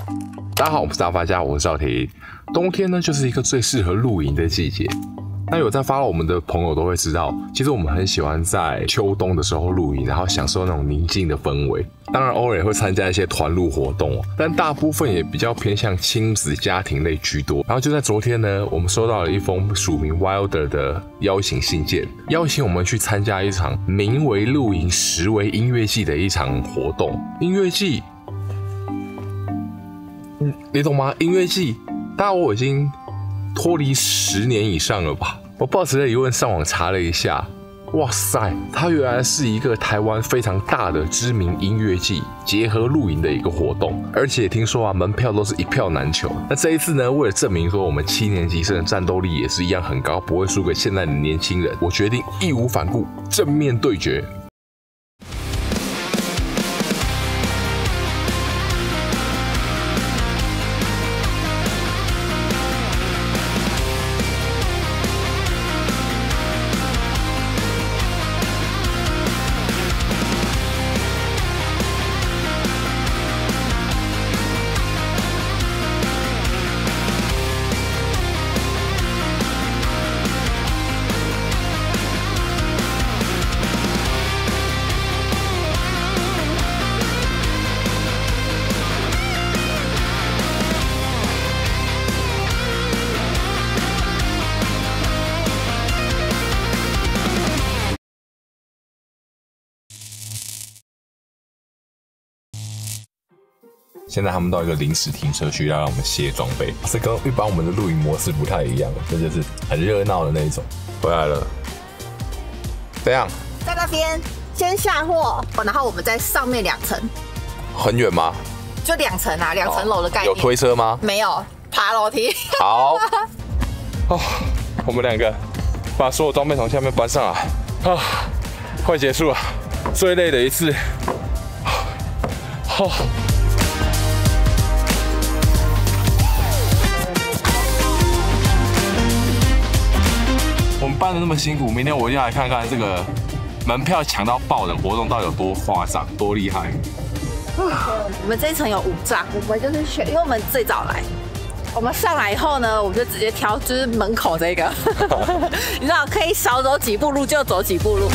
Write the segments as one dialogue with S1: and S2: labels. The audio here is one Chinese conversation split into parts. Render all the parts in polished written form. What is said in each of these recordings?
S1: 大家好，我是大发家，我是赵婷。冬天呢，就是一个最适合露营的季节。那有在follow我们的朋友都会知道，其实我们很喜欢在秋冬的时候露营，然后享受那种宁静的氛围。当然，偶尔也会参加一些团露活动，但大部分也比较偏向亲子家庭类居多。然后就在昨天呢，我们收到了一封署名 Wilder 的邀请信件，邀请我们去参加一场名为露营实为音乐季的一场活动。音乐季，你懂吗？音乐季，大概我已经脱离10年以上了吧。我抱持着疑问上网查了一下，哇塞，它原来是一个台湾非常大的知名音乐季结合露营的一个活动，而且听说门票都是一票难求。那这一次呢，为了证明说我们7年级生的战斗力也是一样很高，不会输给现在的年轻人，我决定义无反顾，正面对决。现在他们到一个临时停车区，要让我们卸装备，这跟一般我们的露营模式不太一样，这就是很热闹的那一种。回来了，怎样？
S2: 在那边先下货，然后我们在上面2层。
S1: 很远吗？
S2: 就2层啊，2层楼的概念。
S1: 有推车吗？
S2: 没有，爬楼梯。
S1: 好。哦，我们2个把所有装备从下面搬上来，啊，快结束了，最累的一次。好。我们办的那么辛苦，明天我一定要来看看这个门票抢到爆的活动到底有多夸张、多厉害。
S2: 我们这一层有5帐，我们就是选，因为我们最早来，我们上来以后呢，我们就直接挑就是门口这个，你知道可以少走几步路就走几步路。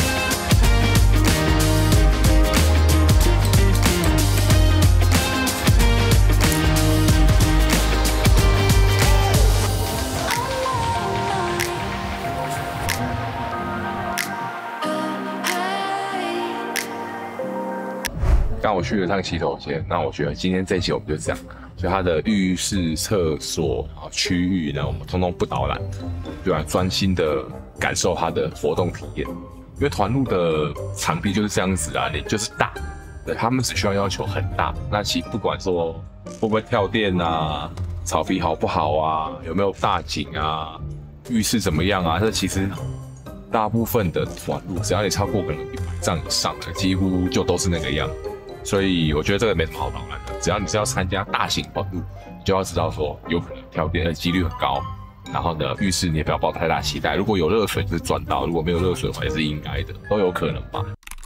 S1: 刚我去了趟洗手间，那我觉得今天这一期我们就这样，所以它的浴室、厕所区域呢，我们通通不导览，对吧？专心的感受它的活动体验。因为团露的场地就是这样子啊，你就是大，对，他们只需要求很大。那其实不管说会不会跳电啊，草皮好不好啊，有没有大景啊，浴室怎么样啊，这其实大部分的团露，只要你超过可能100帐以上的，几乎就都是那个样。所以我觉得这个没什么好导览的，只要你是要参加大型团露，你就要知道说有可能跳电的几率很高。然后呢，浴室你也不要抱太大期待，如果有热水就是赚到，如果没有热水的话也是应该的，都有可能吧。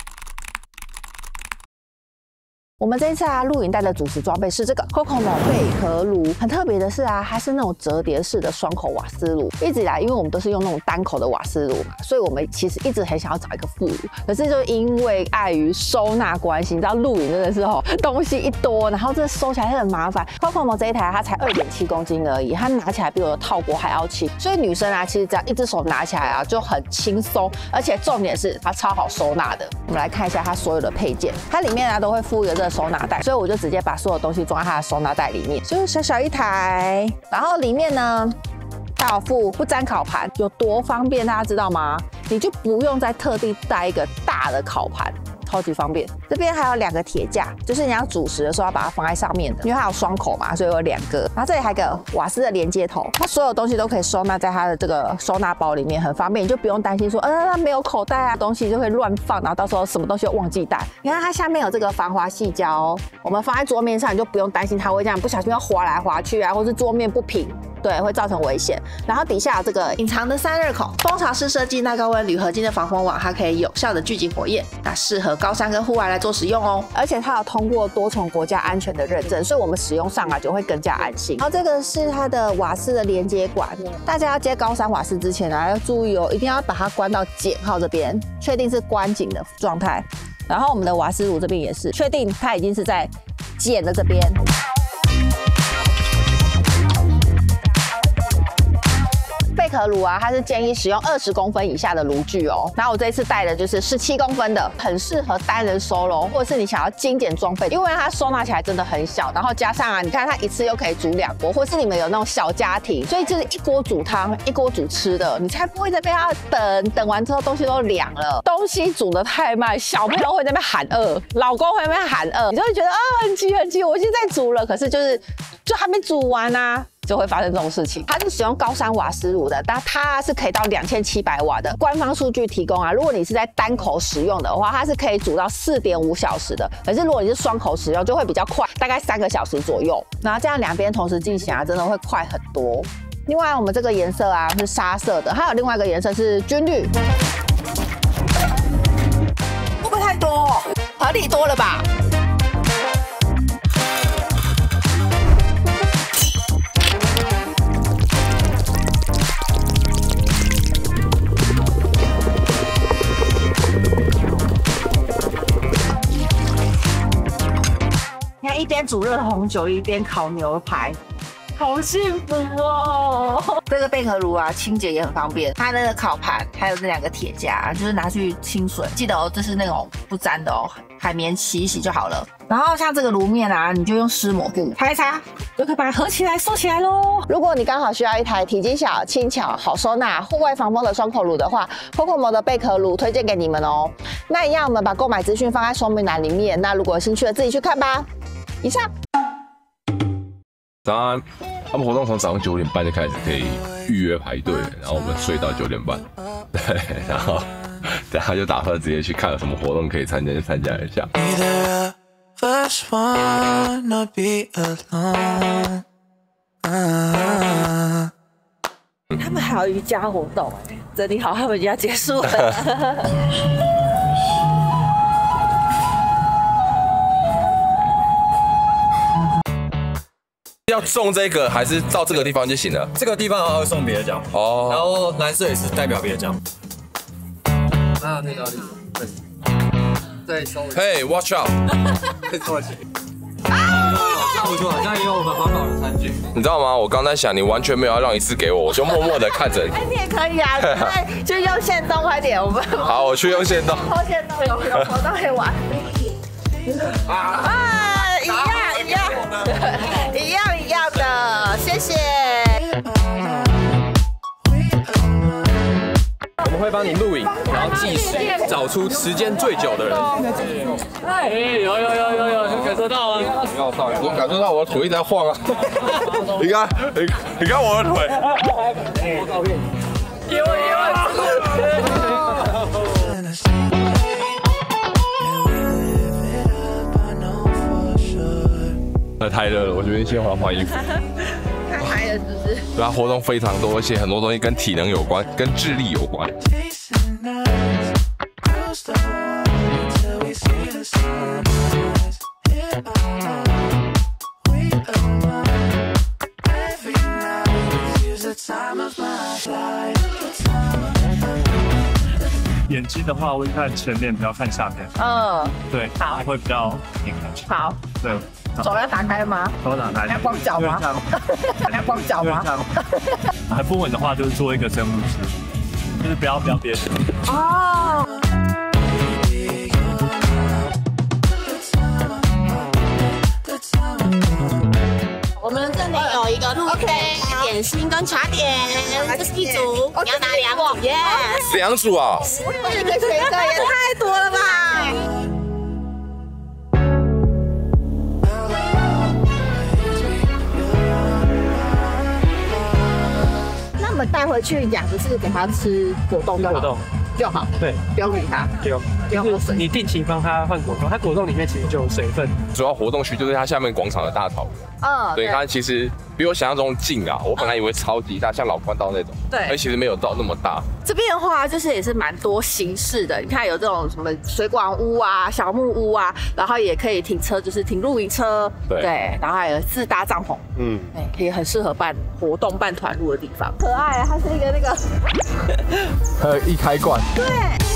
S2: 我们这一次露营带的主食装备是这个 COCOMO 贝壳炉，很特别的是它是那种折叠式的双口瓦斯炉。一直以来，因为我们都是用那种单口的瓦斯炉嘛，所以我们其实一直很想要找一个副炉，可是就因为碍于收纳关系，你知道露营真的是东西一多，然后这收起来很麻烦。COCOMO 这一台它才2.7公斤而已，它拿起来比我的套锅还要轻，所以女生其实只要一只手拿起来就很轻松，而且重点是它超好收纳的。我们来看一下它所有的配件，它里面都会附一个收纳袋，所以我就直接把所有东西装在它的收纳袋里面，就是小小一台。然后里面呢，它有附不粘烤盘，有多方便大家知道吗？你就不用再特地带一个大的烤盘，超级方便。这边还有2个铁架，就是你要煮食的时候要把它放在上面的，因为它有双口嘛，所以有2个。然后这里还有一个瓦斯的连接头，它所有东西都可以收纳在它的这个收纳包里面，很方便，你就不用担心说，它没有口袋啊，东西就会乱放，然后到时候什么东西又忘记带。你看它下面有这个防滑矽胶，我们放在桌面上，你就不用担心它会这样不小心要滑来滑去啊，或是桌面不平。 对，会造成危险。然后底下有这个隐藏的散热孔，蜂巢式设计耐高温铝合金的防风网，它可以有效的聚集火焰，那适合高山跟户外来做使用哦。而且它有通过多重国家安全的认证，所以我们使用上就会更加安心。然后这个是它的瓦斯的连接管，大家要接高山瓦斯之前要注意哦，一定要把它关到减号这边，确定是关紧的状态。然后我们的瓦斯炉这边也是，确定它已经是在减的这边。贝壳炉啊，它是建议使用20公分以下的炉具哦。然后我这一次带的就是17公分的，很适合单人收容，或者是你想要精简装备，因为它收纳起来真的很小。然后加上啊，你看它一次又可以煮2锅，或是你们有那种小家庭，所以就是1锅煮汤，1锅煮吃的，你才不会在那边等完之后东西都凉了，东西煮得太慢，小朋友会在那边喊饿，老公会在那边喊饿，你就会觉得啊很急很急，我已经在煮了，可是就还没煮完啊。就会发生这种事情。它是使用高山瓦斯炉的，但它是可以到2700瓦的。官方数据提供啊，如果你是在单口使用的话，它是可以煮到4.5小时的。可是如果你是双口使用，就会比较快，大概3个小时左右。然后这样2边同时进行啊，真的会快很多。另外，我们这个颜色啊是沙色的，还有另外一个颜色是军绿。会不会太多？合理多了吧？一边煮热红酒，一边烤牛排，好幸福哦！这个贝壳炉啊，清洁也很方便。它那个烤盘还有这2个铁夹，就是拿去清水。记得哦，这是那种不粘的哦，海绵洗一洗就好了。然后像这个炉面啊，你就用湿抹布擦一擦，就可以把它合起来收起来咯。如果你刚好需要一台体积小、轻巧、好收纳、户外防风的双口炉的话，COCOMO 的贝壳炉推荐给你们哦。那一样，我们把购买资讯放在说明栏里面。那如果有兴趣的，自己去看吧。以上。
S1: 早安，他们活动从早上9点半就开始可以预约排队，然后我们睡到9点半，对，然后等下就打算直接去看有什么活动可以参加就参加一下。
S2: 他们还有瑜伽活动，整理好他们就要结束了。
S1: 要送这个还是到这个地方就行了？
S3: 这个地方还会送别的奖哦，然后蓝色也是代表别的奖。那哪里？对，稍微。
S1: Hey, watch out！
S3: 再凑一起。啊，这样不错，这样也有我们环保的餐具。
S1: 你知道吗？我刚才想，你完全没有要让一次给我，我就默默的看着你。
S2: 哎，你也可以啊，就用线动快点，我们。
S1: 好，我去用线动。
S2: 用线动有活动可以玩。啊，一样的，谢谢。
S3: 我们会帮你录影，然后计时，找出时间最久的人。哎，有，感受到吗？
S1: 我感受到我的腿一直在晃啊！你看我的腿。
S3: 照片。给我。
S1: 太热了，我决定先换衣服。
S2: 太嗨了，是不是？
S1: 对啊，活动非常多，而且很多东西跟体能有关，跟智力有关。
S4: 眼睛的话，会看前面，不要看下面。对，
S2: 好，
S4: 会比较明显。
S2: 好，
S4: 对。
S2: 手要打开吗？
S4: 手打开。
S2: 还要光脚吗？还要光脚吗？
S4: 还不稳的话，就是做一个深呼吸，就是不要憋气。
S2: 哦。我们这里有一个露天点心跟茶点，这是一组，你要拿2组
S1: ？2组啊？
S2: 这个选择也太多了吧！那我们带回去养的是给它吃果冻就好。就好，
S4: 对，
S2: 不用理它。
S4: 不用。
S5: 就是你定期帮它换果冻，它果冻里面其实就有水分。
S1: 主要活动区就是它下面广场的大草原。对，它其实比我想象中近啊，我本来以为超级大，像老关道那种。
S2: 对，
S1: 而其实没有到那么大。
S2: 这边的话，就是也是蛮多形式的，你看有这种什么水管屋啊、小木屋啊，然后也可以停车，就是停露营车。对，然后还有自搭帐篷。也很适合办活动、办团路的地方。可爱啊，它是一个那个，
S1: 还有一开罐。
S2: 对。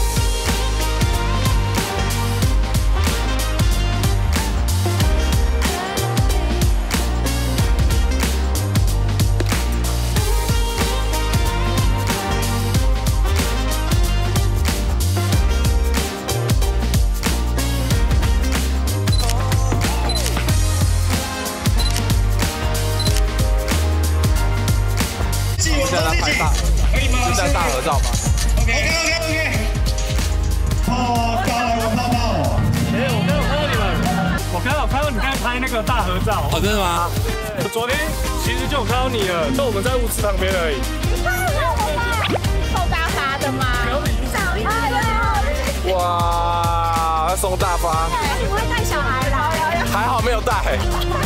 S1: 是在大合照吗
S6: ？OK。泡泡。
S5: 我刚有看到你们，我刚好看到你刚才拍那个大合照。
S3: 哦，真的吗？
S5: 我昨天其实就有看到你了，就我们在舞池旁边而已。
S2: 你看到我吗？送大发的吗？
S1: 哇，送大发。
S2: 你不会带小孩来？
S1: 还好没有带。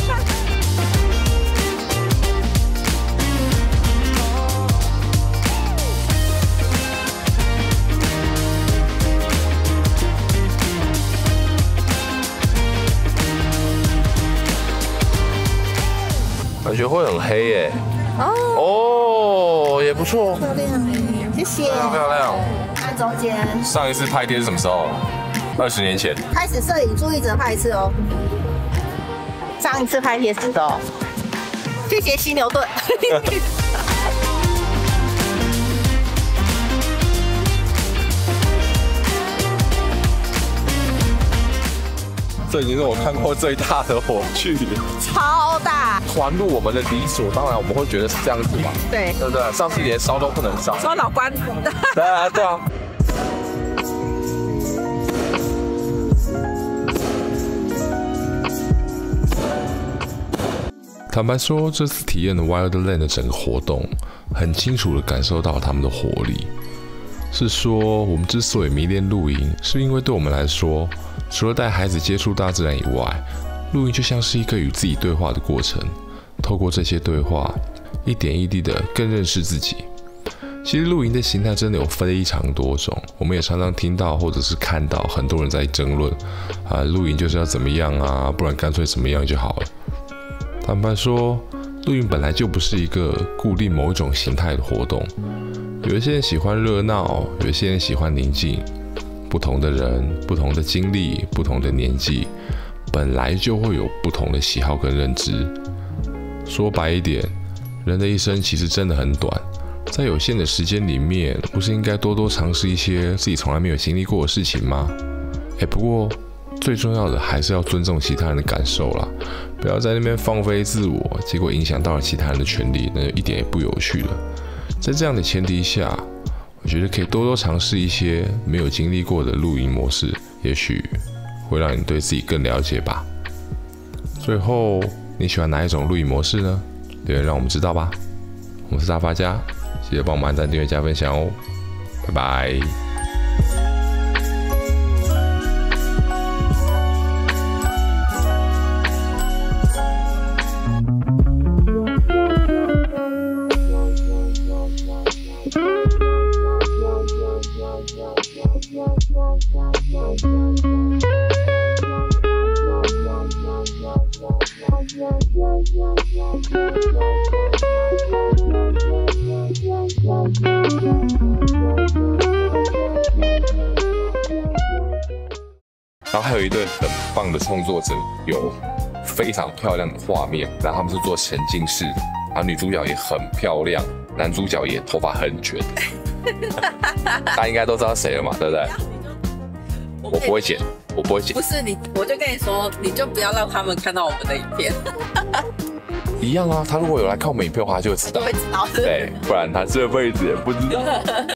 S1: 感觉会很黑耶。哦，也不错。
S2: 漂亮，谢谢。
S1: 漂亮。
S2: 看中间。
S1: 上一次拍贴是什么时候？20年前。
S2: 开始摄影，注意只能拍一次哦。上一次拍贴是的哦。谢谢犀牛顿。
S1: 这已经是我看过最大的火炬，
S2: 超大。
S1: 环路我们的理所当然，我们会觉得是这样子嘛？
S2: 对，
S1: 对不对？上次连烧都不能烧。
S2: 说老关。
S1: 对啊，对啊。坦白说，这次体验的 Wildland 的整个活动，很清楚地感受到他们的活力。是说，我们之所以迷恋露营，是因为对我们来说，除了带孩子接触大自然以外，露营就像是一个与自己对话的过程。透过这些对话，一点一滴的更认识自己。其实露营的形态真的有非常多种，我们也常常听到或者是看到很多人在争论，露营就是要怎么样啊，不然干脆怎么样就好了。坦白说，露营本来就不是一个固定某一种形态的活动。有一些人喜欢热闹，有一些人喜欢宁静。不同的人、不同的经历、不同的年纪，本来就会有不同的喜好跟认知。说白一点，人的一生其实真的很短，在有限的时间里面，不是应该多多尝试一些自己从来没有经历过的事情吗？不过最重要的还是要尊重其他人的感受啦，不要在那边放飞自我，结果影响到了其他人的权利，那就一点也不有趣了。在这样的前提下，我觉得可以多多尝试一些没有经历过的露营模式，也许会让你对自己更了解吧。最后，你喜欢哪一种露营模式呢？留言让我们知道吧。我们是大发家，记得帮我们按赞、订阅、加分享哦。拜拜。然后还有一对很棒的创作者，有非常漂亮的画面，然后他们是做沉浸式，然后女主角也很漂亮，男主角也头发很卷，大家应该都知道谁了嘛，对不对？我不会剪，我不会剪。
S7: 不是你，我就跟你说，你就不要让他们看到我们的影片。
S1: 一样啊，他如果有来看我们影片的话，他就会知道。
S7: 会知道。
S1: 对，不然他这辈子也不知道。